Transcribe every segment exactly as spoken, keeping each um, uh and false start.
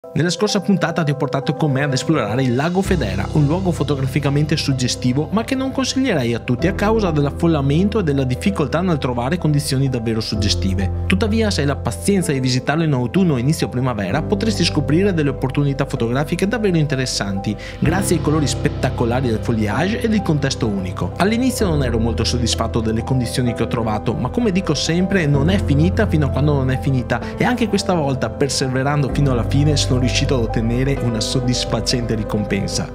Nella scorsa puntata ti ho portato con me ad esplorare il lago Federa, un luogo fotograficamente suggestivo ma che non consiglierei a tutti a causa dell'affollamento e della difficoltà nel trovare condizioni davvero suggestive. Tuttavia, se hai la pazienza di visitarlo in autunno o inizio primavera, potresti scoprire delle opportunità fotografiche davvero interessanti, grazie ai colori spettacolari del foliage e del contesto unico. All'inizio non ero molto soddisfatto delle condizioni che ho trovato, ma come dico sempre, non è finita fino a quando non è finita, e anche questa volta, perseverando fino alla fine, sono riuscito ad ottenere una soddisfacente ricompensa.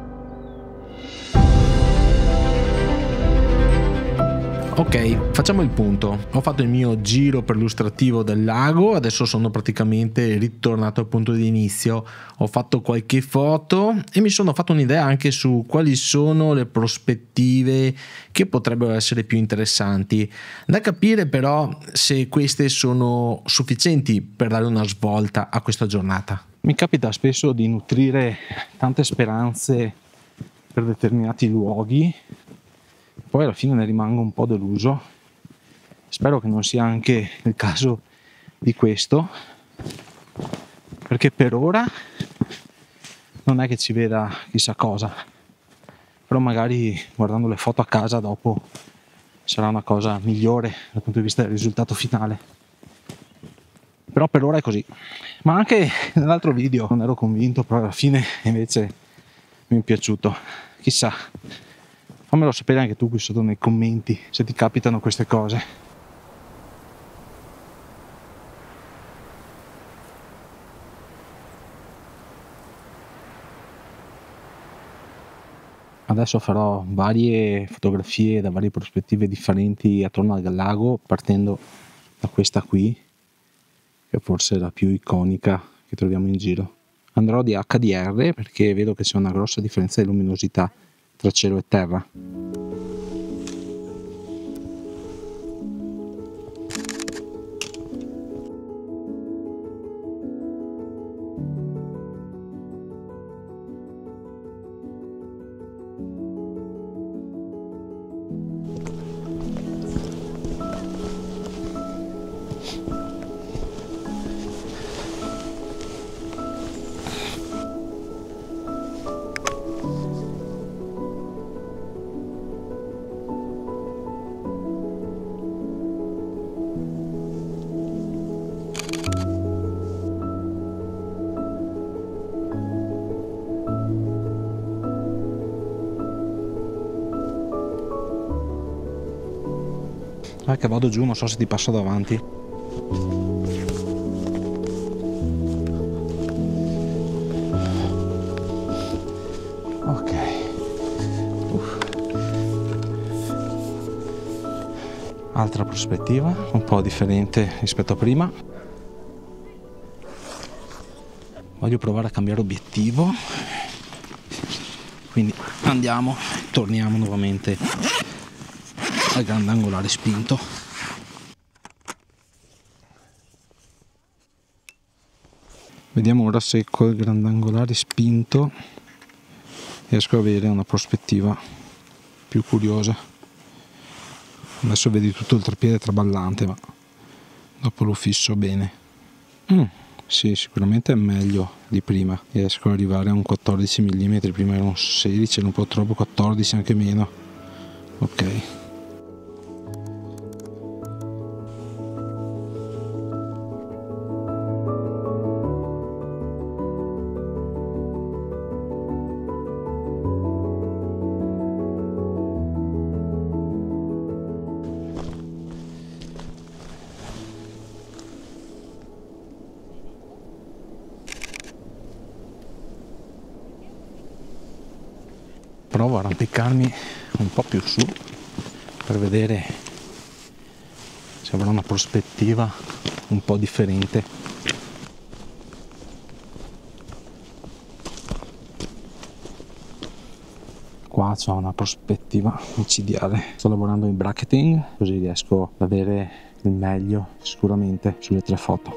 Ok, facciamo il punto. Ho fatto il mio giro perlustrativo del lago, adesso sono praticamente ritornato al punto di inizio. Ho fatto qualche foto e mi sono fatto un'idea anche su quali sono le prospettive che potrebbero essere più interessanti. Da capire però se queste sono sufficienti per dare una svolta a questa giornata. Mi capita spesso di nutrire tante speranze per determinati luoghi, poi alla fine ne rimango un po' deluso. Spero che non sia anche il caso di questo, perché per ora non è che ci veda chissà cosa, però magari guardando le foto a casa dopo sarà una cosa migliore dal punto di vista del risultato finale. Però per ora è così. Ma anche nell'altro video non ero convinto, però alla fine invece mi è piaciuto. Chissà, fammelo sapere anche tu qui sotto nei commenti se ti capitano queste cose. Adesso farò varie fotografie da varie prospettive differenti attorno al lago, partendo da questa qui, che forse è la più iconica che troviamo in giro. Andrò di acca di erre perché vedo che c'è una grossa differenza di luminosità tra cielo e terra. Ah, che vado giù, non so se ti passo davanti. Ok. Uff. Altra prospettiva, un po' differente rispetto a prima. Voglio provare a cambiare obiettivo. Quindi andiamo, torniamo nuovamente al grandangolare spinto. Vediamo ora se col grandangolare spinto riesco ad avere una prospettiva più curiosa. Adesso vedi tutto il treppiede traballante, ma dopo lo fisso bene. Mm, sì, sicuramente è meglio di prima. Riesco ad arrivare a un quattordici millimetri, prima era un sedici, era un po' troppo, quattordici, anche meno. Ok. Provo a arrampicarmi un po' più su per vedere se avrà una prospettiva un po' differente. Qua c'ho una prospettiva micidiale. Sto lavorando in bracketing, così riesco ad avere il meglio sicuramente sulle tre foto.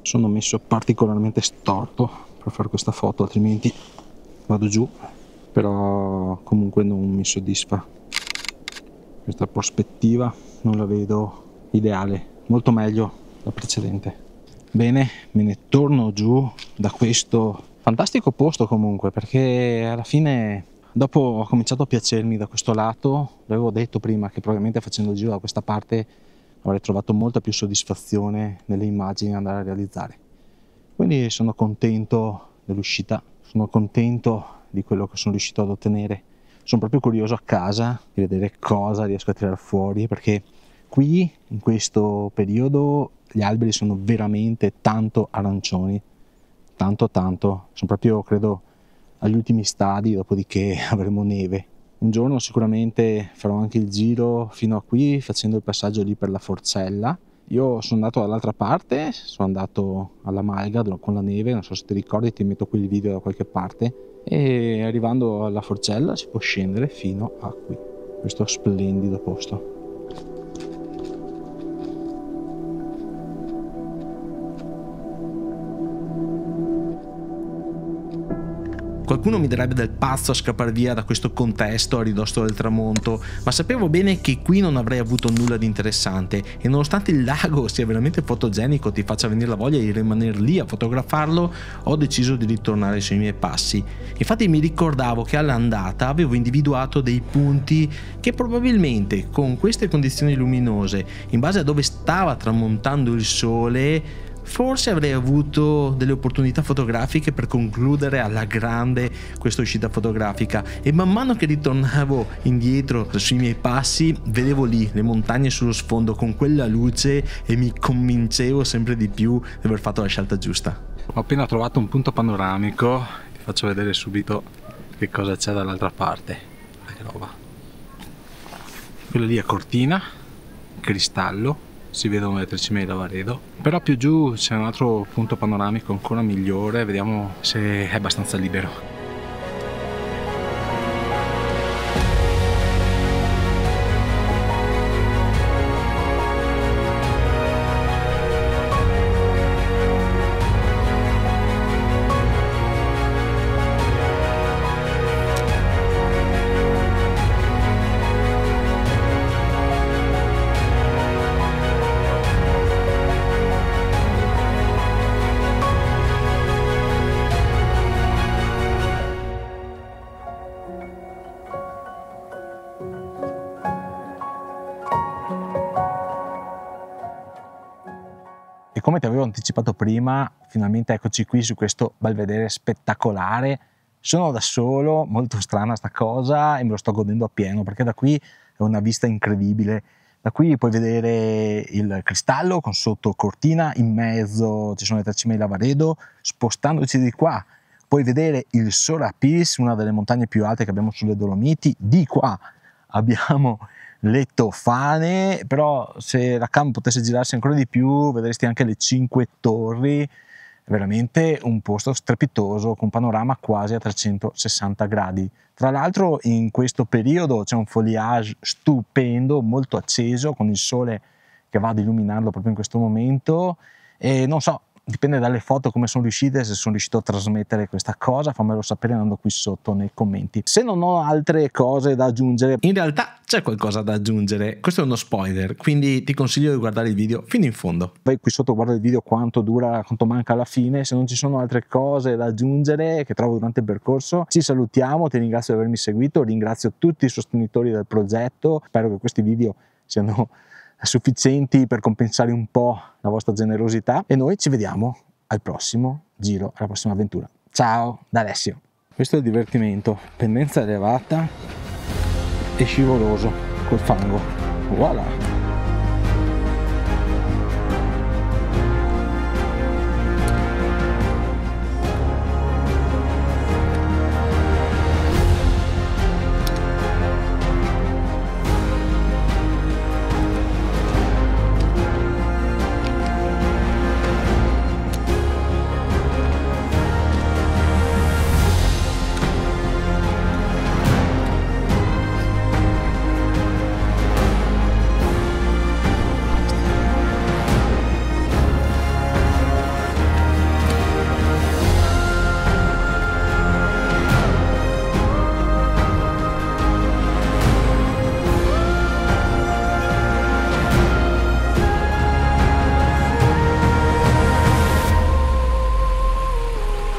sono messo particolarmente storto per fare questa foto, altrimenti vado giù, però comunque non mi soddisfa. Questa prospettiva non la vedo ideale, molto meglio la precedente. Bene, me ne torno giù da questo fantastico posto comunque, perché alla fine dopo ho cominciato a piacermi da questo lato. L'avevo detto prima che probabilmente facendo il giro da questa parte avrei trovato molta più soddisfazione nelle immagini da andare a realizzare. Quindi sono contento dell'uscita, sono contento di quello che sono riuscito ad ottenere. Sono proprio curioso a casa di vedere cosa riesco a tirare fuori, perché qui in questo periodo gli alberi sono veramente tanto arancioni, tanto tanto, sono proprio credo agli ultimi stadi, dopodiché avremo neve. Un giorno sicuramente farò anche il giro fino a qui facendo il passaggio lì per la Forcella. Io sono andato dall'altra parte, sono andato alla Malga con la neve, non so se ti ricordi, ti metto qui il video da qualche parte, e arrivando alla Forcella si può scendere fino a qui, questo splendido posto. Qualcuno mi darebbe del pazzo a scappare via da questo contesto a ridosso del tramonto, ma sapevo bene che qui non avrei avuto nulla di interessante, e nonostante il lago sia veramente fotogenico, ti faccia venire la voglia di rimanere lì a fotografarlo, ho deciso di ritornare sui miei passi. Infatti mi ricordavo che all'andata avevo individuato dei punti che probabilmente con queste condizioni luminose, in base a dove stava tramontando il sole, forse avrei avuto delle opportunità fotografiche per concludere alla grande questa uscita fotografica. E man mano che ritornavo indietro sui miei passi vedevo lì le montagne sullo sfondo con quella luce e mi convincevo sempre di più di aver fatto la scelta giusta. Ho appena trovato un punto panoramico, ti faccio vedere subito che cosa c'è dall'altra parte. Che roba. Quello lì è Cortina, Cristallo, si vedono le tre cime di Lavaredo, però più giù c'è un altro punto panoramico ancora migliore, vediamo se è abbastanza libero. E come ti avevo anticipato prima, finalmente eccoci qui su questo belvedere spettacolare. Sono da solo, molto strana sta cosa, e me lo sto godendo appieno, perché da qui è una vista incredibile. Da qui puoi vedere il Cristallo con sotto Cortina, in mezzo ci sono le tre cime di Lavaredo. Spostandoci di qua puoi vedere il Sorapis, una delle montagne più alte che abbiamo sulle Dolomiti. Di qua abbiamo le Tofane, però se la cam potesse girarsi ancora di più vedresti anche le Cinque Torri. Veramente un posto strepitoso con panorama quasi a trecentosessanta gradi. Tra l'altro in questo periodo c'è un foliage stupendo, molto acceso, con il sole che va ad illuminarlo proprio in questo momento, e non so, dipende dalle foto come sono riuscite, se sono riuscito a trasmettere questa cosa, fammelo sapere andando qui sotto nei commenti. Se non ho altre cose da aggiungere, in realtà c'è qualcosa da aggiungere, questo è uno spoiler, quindi ti consiglio di guardare il video fino in fondo. Vai qui sotto, guarda il video quanto dura, quanto manca alla fine. Se non ci sono altre cose da aggiungere che trovo durante il percorso, ci salutiamo, ti ringrazio di avermi seguito, ringrazio tutti i sostenitori del progetto, spero che questi video siano sufficienti per compensare un po' la vostra generosità, e noi ci vediamo al prossimo giro, alla prossima avventura. Ciao da Alessio. Questo è il divertimento, pendenza elevata e scivoloso col fango. Voilà.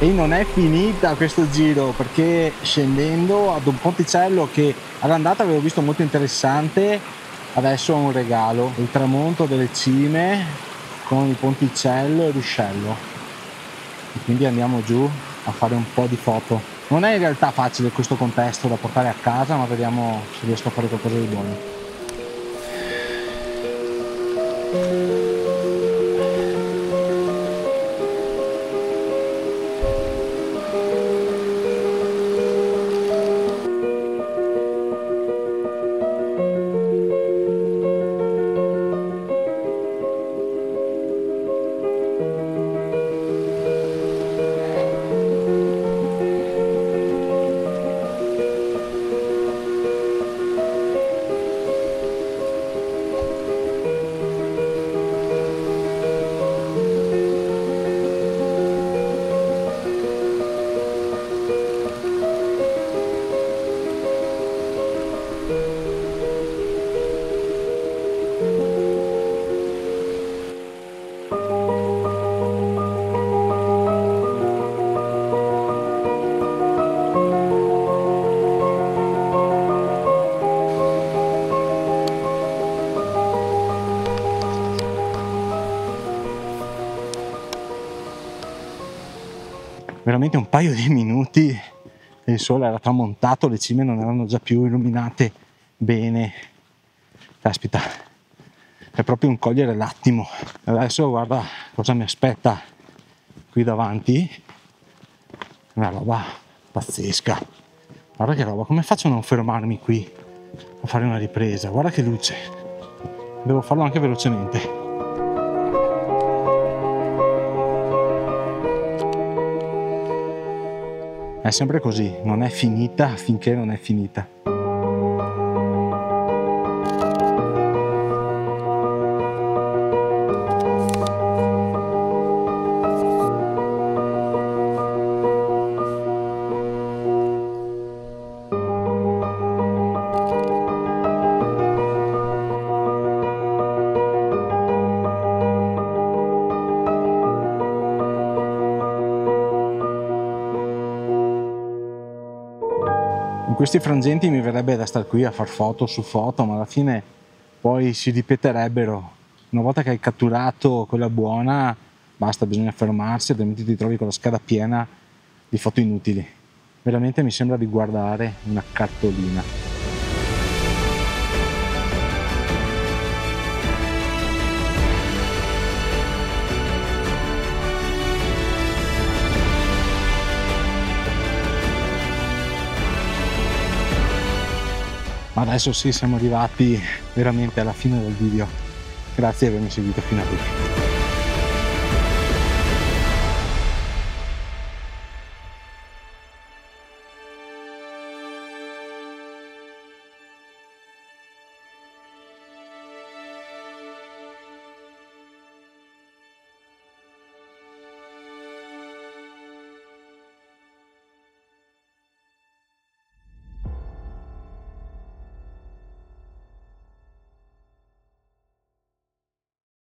E non è finita questo giro, perché scendendo ad un ponticello che all'andata avevo visto molto interessante, adesso ho un regalo, il tramonto delle cime con il ponticello e l'uscello, e quindi andiamo giù a fare un po' di foto. Non è in realtà facile questo contesto da portare a casa, ma vediamo se riesco a fare qualcosa di buono. Veramente un paio di minuti e il sole era tramontato, le cime non erano già più illuminate bene. Caspita, è proprio un cogliere l'attimo. Adesso guarda cosa mi aspetta qui davanti, una roba pazzesca. Guarda che roba, come faccio a non fermarmi qui a fare una ripresa? Guarda che luce, devo farlo anche velocemente. È sempre così, non è finita finché non è finita. In questi frangenti mi verrebbe da star qui a far foto su foto, ma alla fine poi si ripeterebbero. Una volta che hai catturato quella buona, basta, bisogna fermarsi, altrimenti ti trovi con la scheda piena di foto inutili. Veramente mi sembra di guardare una cartolina. Ma adesso sì, siamo arrivati veramente alla fine del video. Grazie di avermi seguito fino a qui.